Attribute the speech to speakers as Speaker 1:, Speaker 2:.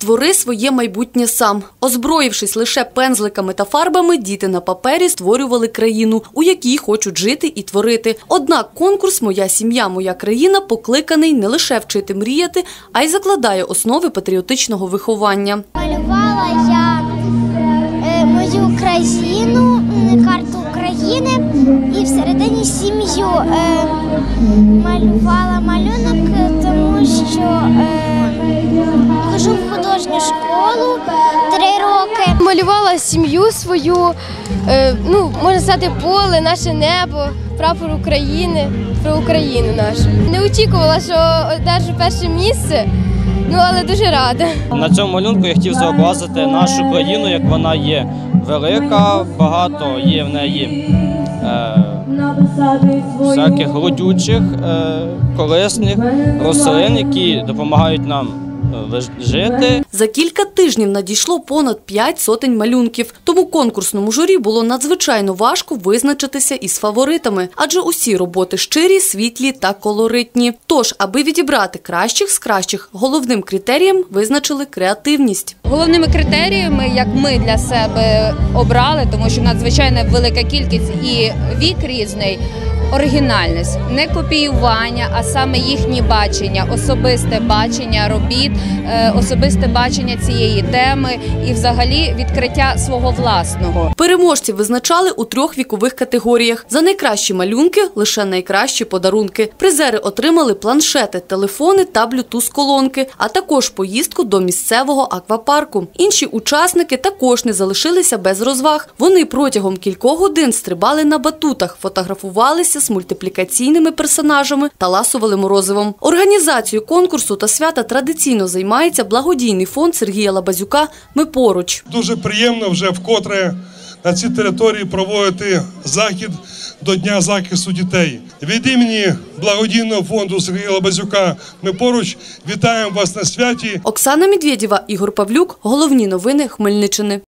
Speaker 1: «Створи своє майбутнє сам». Озброївшись лише пензликами та фарбами, діти на папері створювали країну, у якій хочуть жити і творити. Однак конкурс «Моя сім'я, моя країна» покликаний не лише вчити мріяти, а й закладає основи патріотичного виховання.
Speaker 2: Малювала я мою країну, карту України і всередині сім'ю. Малювала малюнок, тому що хожу в художню школу 3 роки.
Speaker 3: Малювала сім'ю свою, можна сказати, поле, наше небо, прапор України, про Україну нашу. Не очікувала, що одержу перше місце, але дуже рада.
Speaker 4: На цьому малюнку я хотів заобразити нашу країну, як вона є велика, багато є в неї всяких родючих, корисних рослин, які допомагають нам жити.
Speaker 1: За кілька тижнів надійшло понад 5 сотень малюнків. Тому конкурсному журі було надзвичайно важко визначитися із фаворитами, адже усі роботи щирі, світлі та колоритні. Тож, аби відібрати кращих з кращих, головним критерієм визначили креативність.
Speaker 5: Головними критеріями, як ми для себе обрали, тому що надзвичайно велика кількість і вік різний, оригінальність, не копіювання, а саме їхнє бачення, особисте бачення робіт, особисте бачення цієї теми і взагалі відкриття свого власного.
Speaker 1: Переможців визначали у 3 вікових категоріях. За найкращі малюнки – лише найкращі подарунки. Призери отримали планшети, телефони та блютуз-колонки, а також поїздку до місцевого аквапарку. Інші учасники також не залишилися без розваг. Вони протягом кількох годин стрибали на батутах, фотографувалися з мультиплікаційними персонажами та ласували морозивом. Організацією конкурсу та свята традиційно займається благодійний фонд Сергія Лабазюка «Ми поруч».
Speaker 6: Дуже приємно вже вкотре на цій території проводити захід до Дня захисту дітей. Від імені благодійного фонду Сергія Лабазюка «Ми поруч» вітаємо вас на святі.
Speaker 1: Оксана Медведєва, Ігор Павлюк. Головні новини Хмельниччини.